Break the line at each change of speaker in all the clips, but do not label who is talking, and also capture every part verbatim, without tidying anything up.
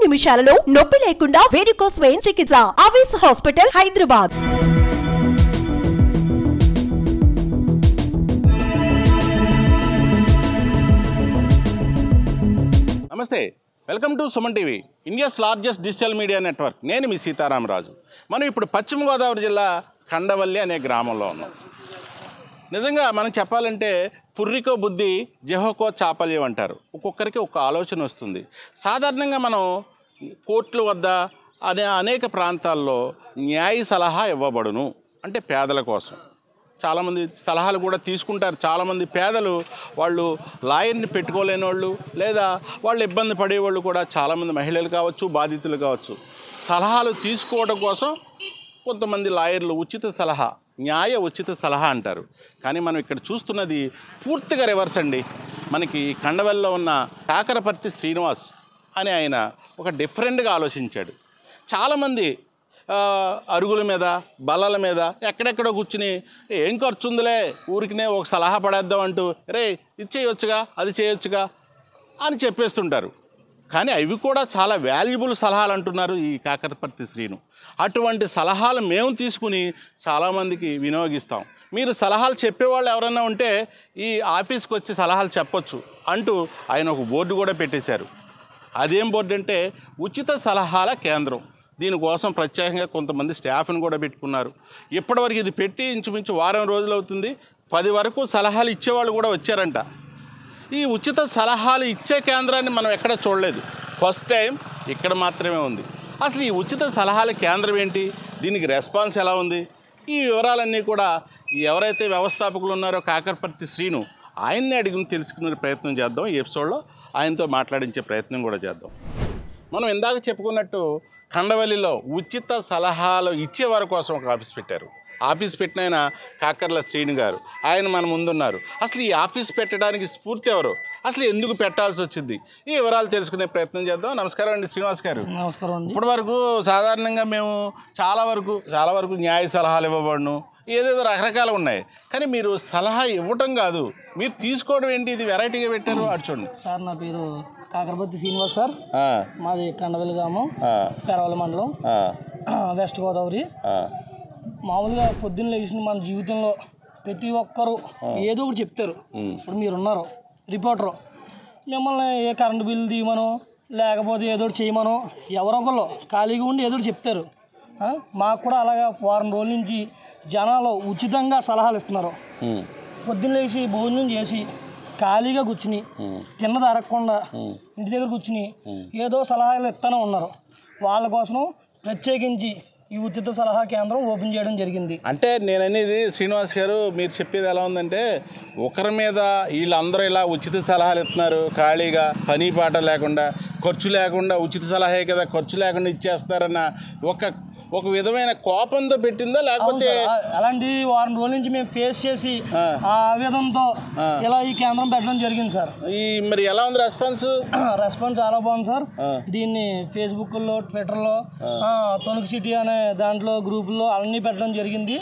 నిమిషాలలో నొప్పి లేకుండా వేడికోస్ వెయిన్ చికిత్స. Avis hospital, Hyderabad.
నమస్తే, welcome to Suman TV, India's largest digital media network. నేను మీ సీతారామరాజు. మనం ఇప్పుడు పశ్చిమ గోదావరి జిల్లా కండవల్లి అనే గ్రామంలో ఉన్నాం. నిజంగా మనం చెప్పాలంటే పుర్రికో బుద్ధి జెహోకో చాపల్యం అంటారు. ఒక్కొక్కరికి ఒక ఆలోచన వస్తుంది. సాధారణంగా మనం కోర్టుల వద్ద అనే అనేక ప్రాంతాల్లో న్యాయ సలహా ఇవ్వబడును అంటే పేదల కోసం. చాలామంది సలహాలు కూడా తీసుకుంటారు. చాలామంది పేదలు వాళ్ళు లాయర్ని పెట్టుకోలేని వాళ్ళు, లేదా వాళ్ళు ఇబ్బంది పడేవాళ్ళు కూడా చాలామంది మహిళలు కావచ్చు, బాధితులు కావచ్చు, సలహాలు తీసుకోవడం కోసం కొంతమంది లాయర్లు ఉచిత సలహా, న్యాయ ఉచిత సలహా అంటారు. కానీ మనం ఇక్కడ చూస్తున్నది పూర్తిగా రివర్స్ అండి. మనకి కండవల్లిలో ఉన్న కాకరపర్తి శ్రీనివాస్ అని ఆయన ఒక డిఫరెంట్గా ఆలోచించాడు. చాలామంది అరుగుల మీద, బల్లల మీద ఎక్కడెక్కడో కూర్చుని ఏం ఖర్చు ఉందిలే, ఊరికినే ఒక సలహా పడేద్దాం అంటూ రే ఇది చేయొచ్చుగా, అది చేయొచ్చుగా అని చెప్పేస్తుంటారు. కానీ అవి కూడా చాలా వాల్యుబుల్ సలహాలు అంటున్నారు ఈ కాకరపర్తి శ్రీను. అటువంటి సలహాలు మేము తీసుకుని చాలామందికి వినియోగిస్తాం. మీరు సలహాలు చెప్పేవాళ్ళు ఎవరన్నా ఉంటే ఈ ఆఫీస్కి వచ్చి సలహాలు చెప్పొచ్చు అంటూ ఆయన ఒక బోర్డు కూడా పెట్టేశారు. అదేం బోర్డు అంటే ఉచిత సలహాల కేంద్రం. దీనికోసం ప్రత్యేకంగా కొంతమంది స్టాఫ్ని కూడా పెట్టుకున్నారు. ఇప్పటివరకు ఇది పెట్టి ఇంచుమించు వారం రోజులు అవుతుంది. పది వరకు సలహాలు ఇచ్చేవాళ్ళు కూడా వచ్చారంట. ఈ ఉచిత సలహాలు ఇచ్చే కేంద్రాన్ని మనం ఎక్కడ చూడలేదు. ఫస్ట్ టైం ఇక్కడ మాత్రమే ఉంది. అసలు ఈ ఉచిత సలహాల కేంద్రం ఏంటి, దీనికి రెస్పాన్స్ ఎలా ఉంది, ఈ వివరాలన్నీ కూడా ఎవరైతే వ్యవస్థాపకులు ఉన్నారో కాకరపర్తి శ్రీను, ఆయన్ని అడిగి తెలుసుకునే ప్రయత్నం చేద్దాం. ఈ ఎపిసోడ్లో ఆయనతో మాట్లాడించే ప్రయత్నం కూడా చేద్దాం. మనం ఇందాక చెప్పుకున్నట్టు కండవల్లిలో ఉచిత సలహాలు ఇచ్చేవారి కోసం ఒక ఆఫీస్ పెట్టారు. ఆఫీస్ పెట్టిన ఆయన కాకర్ల శ్రీను గారు, ఆయన మన ముందున్నారు. అసలు ఈ ఆఫీస్ పెట్టడానికి స్ఫూర్తి ఎవరు, అసలు ఎందుకు పెట్టాల్సి వచ్చింది, ఈ వివరాలు తెలుసుకునే ప్రయత్నం చేద్దాం. నమస్కారం అండి శ్రీనివాస్ గారు.
నమస్కారం అండి.
ఇప్పటి వరకు సాధారణంగా మేము చాలా వరకు చాలా వరకు న్యాయ సలహాలు ఇవ్వబడును, ఏదేదో రకరకాలు ఉన్నాయి. కానీ మీరు సలహా ఇవ్వటం కాదు, మీరు తీసుకోవడం ఏంటి, ఇది వెరైటీగా పెట్టారు. అటు చూడండి
సార్, నా పేరు కాకరపర్తి శ్రీనివాస్ సార్. మాది కండవల్లి గ్రామం, పెరవల మండలం, వెస్ట్ గోదావరి. మామూలుగా పొద్దున్న లేచిన మన జీవితంలో ప్రతి ఒక్కరు ఏదో ఒకటి చెప్తారు. ఇప్పుడు మీరున్నారు రిపోర్టరు, మిమ్మల్ని ఏ కరెంటు బిల్లు తీయమనో లేకపోతే ఏదో ఒకటి చేయమనో ఎవరో ఒకళ్ళు ఖాళీగా ఉండి ఏదో ఒకటి చెప్తారు. మాకు కూడా అలాగా వారం రోజుల నుంచి జనాలు ఉచితంగా సలహాలు ఇస్తున్నారు. పొద్దున్న లేచి భోజనం చేసి ఖాళీగా కూర్చుని తిన్నది అరగకుండా ఇంటి దగ్గర కూర్చుని ఏదో సలహాలు ఇస్తూనే ఉన్నారు. వాళ్ళ కోసం ప్రత్యేకించి ఈ ఉచిత సలహా కేంద్రం ఓపెన్ చేయడం జరిగింది.
అంటే నేను అనేది శ్రీనివాస్ గారు, మీరు చెప్పేది ఎలా ఉందంటే ఒకరి మీద వీళ్ళందరూ ఇలా ఉచిత సలహాలు ఇస్తున్నారు, ఖాళీగా పని పాట లేకుండా, ఖర్చు లేకుండా, ఉచిత సలహా కదా ఖర్చు లేకుండా ఇచ్చేస్తున్నారన్న ఒక ఒక విధమైన కోపంతో పెట్టిందా, లేకపోతే
అలాంటి వారం రోజుల నుంచి మేము ఫేస్ చేసి ఆ ఆవేదనతో ఇలా ఈ కేంద్రం పెట్టడం జరిగింది సార్.
ఈ మరి ఎలా ఉంది రెస్పాన్స్?
రెస్పాన్స్ చాలా బాగుంది సార్. దీన్ని ఫేస్బుక్లో, ట్విట్టర్లో, తొణుకు సిటీ అనే దాంట్లో గ్రూపుల్లో అన్నీ పెట్టడం జరిగింది.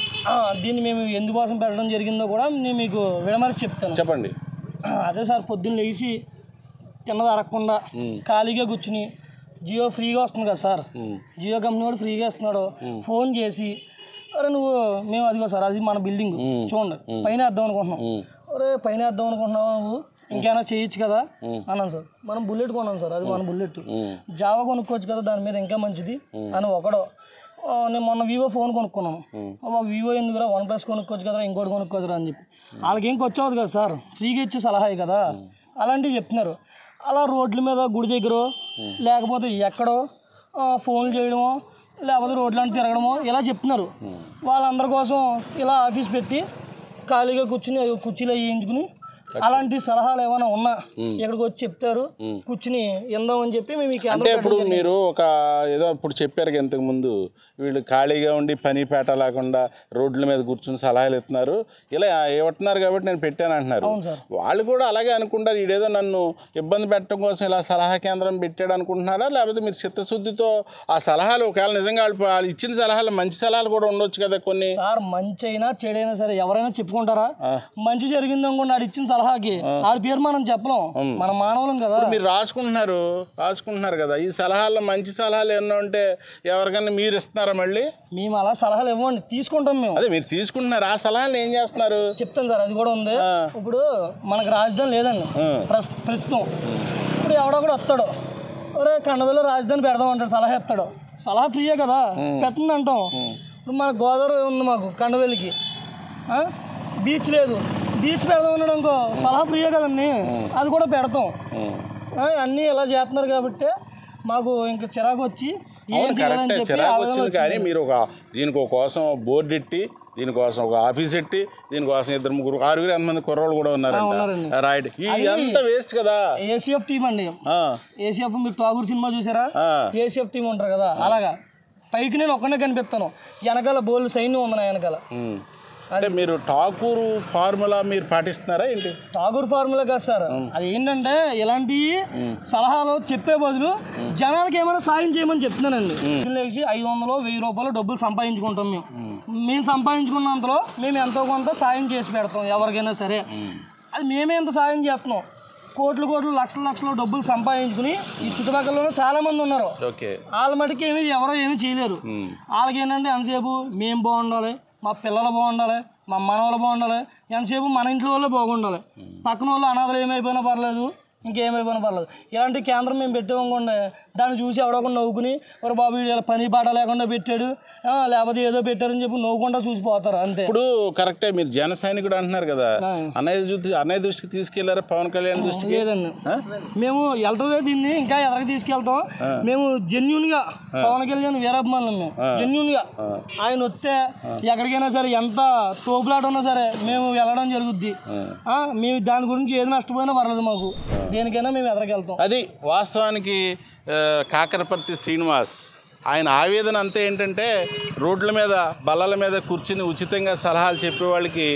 దీన్ని మేము ఎందుకోసం పెట్టడం జరిగిందో కూడా నేను మీకు విడమరిచి చెప్తాను.
చెప్పండి.
అదే సార్, పొద్దున్న లేచి తిన్నది అరగకుండా ఖాళీగా కూర్చుని జియో ఫ్రీగా వస్తుంది కదా సార్, జియో కంపెనీ కూడా ఫ్రీగా ఇస్తున్నాడు. ఫోన్ చేసి అరే నువ్వు మేము అదిగో సార్, అది మన బిల్డింగ్ చూడండి, పైన వేద్దాం అనుకుంటున్నాం. అరే పైన వేద్దాం అనుకుంటున్నావు, నువ్వు ఇంకేమైనా చేయొచ్చు కదా అన్నాను సార్. మనం బుల్లెట్ కొన్నాం సార్, అది మన బుల్లెట్. జావా కొనుక్కోవచ్చు కదా, దాని మీద ఇంకా మంచిది అని ఒకడో. నేను మొన్న వివో ఫోన్ కొనుక్కున్నాను. వివో ఎందుకురా, వన్ ప్లస్ కొనుక్కోవచ్చు కదా, ఇంకోటి కొనుక్కోవచ్చు అని చెప్పి. వాళ్ళకి ఏం ఖర్చు అవ్వదు కదా సార్, ఫ్రీగా ఇచ్చే సలహా కదా. అలాంటివి చెప్తున్నారు. అలా రోడ్ల మీద గుడి దగ్గర లేకపోతే ఎక్కడో ఫోన్లు చేయడమో లేకపోతే రోడ్లంటే తిరగడమో ఇలా చెప్తున్నారు. వాళ్ళందరి కోసం ఇలా ఆఫీస్ పెట్టి ఖాళీగా కూర్చుని కుర్చీలో వేయించుకుని అలాంటి సలహాలు ఏమైనా ఉన్నా ఇక్కడికి వచ్చి చెప్తారు, కూర్చుని ఇందాం అని చెప్పి మేము.
అంటే ఇప్పుడు మీరు ఒక ఏదో ఇప్పుడు చెప్పారు ఇంతకు ముందు, వీళ్ళు ఖాళీగా ఉండి పని పేట లేకుండా రోడ్ల మీద కూర్చుని సలహాలు ఇస్తున్నారు, ఇలా ఇవ్వటున్నారు కాబట్టి నేను పెట్టాను అంటున్నారు. వాళ్ళు కూడా అలాగే అనుకుంటారు, వీడేదో నన్ను ఇబ్బంది పెట్టడం కోసం ఇలా సలహా కేంద్రం పెట్టాడు అనుకుంటున్నారా, లేకపోతే మీరు చిత్తశుద్ధితో ఆ సలహాలు ఒకవేళ నిజంగా వాళ్ళు ఇచ్చిన సలహాలు మంచి సలహాలు కూడా ఉండొచ్చు కదా కొన్ని?
సార్ మంచి అయినా చెడైనా సరే ఎవరైనా చెప్పుకుంటారా? మంచి జరిగింది అనుకోండి, ఆడు ఇచ్చిన సలహా సలహాకి ఆడి పేరు మనం చెప్పలేం, మన మానవులం కదా.
మీరు రాసుకుంటున్నారు రాసుకుంటున్నారు కదా, ఈ సలహాల్లో మంచి సలహాలు ఎన్నో ఉంటే ఎవరికైనా మీరు ఇస్తున్నారా? మళ్ళీ
మేము అలా సలహాలు ఇవ్వండి, తీసుకుంటాం మేము.
అదే మీరు తీసుకుంటున్నారు, ఆ సలహాలు ఏం చేస్తున్నారు
చెప్తాను సార్. అది కూడా ఉంది. ఇప్పుడు మనకు రాజధాని లేదండి ప్రస్తుతం. ఇప్పుడు ఎవడో కూడా వస్తాడు, ఒరే కండవల్లో రాజధాని పెడదాం అంటాడు, సలహా ఇస్తాడు. సలహా ఫ్రీయే కదా, పెట్టండి అంటాం. ఇప్పుడు మన గోదావరి ఉంది మాకు కండవెల్లికి, బీచ్ లేదు, బీచ్ పెడదాం అన్నాడు అనుకో, సలహా ఫ్రీయే కదండి, అది కూడా పెడతాం. అన్నీ ఇలా చేస్తున్నారు కాబట్టి మాకు ఇంకా చిరాకు వచ్చి
కరెక్టే చిరాకు వచ్చింది. కానీ మీరు ఒక దీనికి కోసం బోర్డు ఎట్టి, దీనికోసం ఒక ఆఫీస్ ఎట్టి, దీనికోసం ఇద్దరు ముగ్గురు ఆరుగురు ఎంతమంది కుర్రోళ్ళు కూడా ఉన్నారంట. రైట్, ఇదంతా వేస్ట్ కదా.
ఏసీఎఫ్ టీం అండి, ఏసీఎఫ్. మీరు టాగూర్ సినిమా చూసారా? ఏసీఎఫ్ టీం ఉంటారు కదా, అలాగా పైకి నేను ఒక్కనే కనిపిస్తాను, వెనకాల బోల్డ్ సైన్యం ఉంది నా వెనకాల.
అంటే మీరు ఠాకూర్ ఫార్ములా మీరు పాటిస్తున్నారా ఏంటి?
ఠాకూర్ ఫార్ములా కాదు సార్, అది ఏంటంటే ఇలాంటి సలహాలు చెప్పే బదులు జనాలకి ఏమైనా సాయం చేయమని చెప్తున్నానండి. లేచి ఐదు వందలు వెయ్యి రూపాయలు డబ్బులు సంపాదించుకుంటాం మేము. మేము సంపాదించుకున్నంతలో మేము ఎంతో కొంత సాయం చేసి పెడతాం ఎవరికైనా సరే. అది మేమే ఎంత సాయం చేస్తున్నాం, కోట్లు కోట్లు లక్షల లక్షల డబ్బులు సంపాదించుకుని ఈ చుట్టుపక్కల చాలా మంది ఉన్నారు. వాళ్ళ మటుకు ఏమి ఎవరో ఏమీ చేయలేరు. వాళ్ళకి ఏంటంటే ఎంతసేపు మేము బాగుండాలి, మా పిల్లలు బాగుండాలి, మా మనవాళ్ళు బాగుండాలి, ఎంతసేపు మన ఇంట్లో వాళ్ళే బాగుండాలి. పక్కన వాళ్ళు అనాథలు ఏమైపోయినా పర్లేదు, ఇంకేమైపోయినా పర్లేదు. ఇలాంటి కేంద్రం మేము పెట్టామనుకోండి, దాన్ని చూసి ఎవడొకటి నవ్వుకుని ఒక బాబు వీడు పని పాట లేకుండా పెట్టాడు, లేకపోతే ఏదో పెట్టారని చెప్పి నవ్వుకుండా చూసిపోతారు అంతే.
ఇప్పుడు కరెక్టే, మీరు జన సైనికుడు అంటున్నారు కదా, అన్నయ్య దృష్టి అన్నయ్య దృష్టికి తీసుకెళ్లారా పవన్ కళ్యాణ్ దృష్టికి?
లేదండి, మేము వెళ్తుందే దీన్ని ఇంకా ఎదరికి తీసుకెళ్తాం. మేము జెన్యున్ గా పవన్ కళ్యాణ్ వీరాభిమానులు, మేము జెన్యున్ గా ఆయన వస్తే ఎక్కడికైనా సరే ఎంత తోపులాట ఉన్నా సరే మేము వెళ్ళడం జరుగుద్ది. మేము దాని గురించి ఏది నష్టపోయినా పర్లేదు, మాకు దేనికైనా మేము ఎదరికి వెళ్తాం.
అది వాస్తవానికి కాకరపర్తి శ్రీనివాస్ ఆయన ఆవేదన అంతా ఏంటంటే, రోడ్ల మీద బల్లల మీద కూర్చుని ఉచితంగా సలహాలు చెప్పే వాళ్ళకి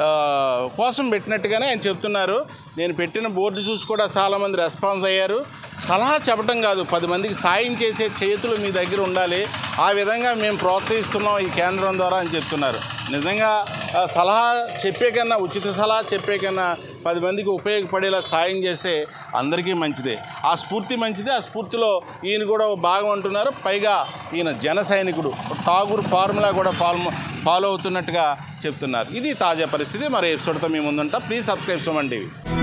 కోసం పెట్టినట్టుగానే ఆయన చెప్తున్నారు. నేను పెట్టిన బోర్డు చూసి కూడా చాలామంది రెస్పాన్స్ అయ్యారు. సలహా చెప్పడం కాదు, పది మందికి సాయం చేసే చేతులు మీ దగ్గర ఉండాలి, ఆ విధంగా మేము ప్రోత్సహిస్తున్నాం ఈ కేంద్రం ద్వారా అని చెప్తున్నారు. నిజంగా సలహా చెప్పే కన్నా, ఉచిత సలహా చెప్పే కన్నా పది మందికి ఉపయోగపడేలా సాయం చేస్తే అందరికీ మంచిదే. ఆ స్ఫూర్తి మంచిదే, ఆ స్ఫూర్తిలో ఈయన కూడా భాగం అంటున్నారు. పైగా ఈయన జన సైనికుడు, ఠాగూర్ ఫార్ములా కూడా ఫాలో ఫాలో అవుతున్నట్టుగా చెప్తున్నారు. ఇది తాజా పరిస్థితి. మరి ఎపిసోడ్తో మీ ముందుంటా. Please subscribe Suman TV.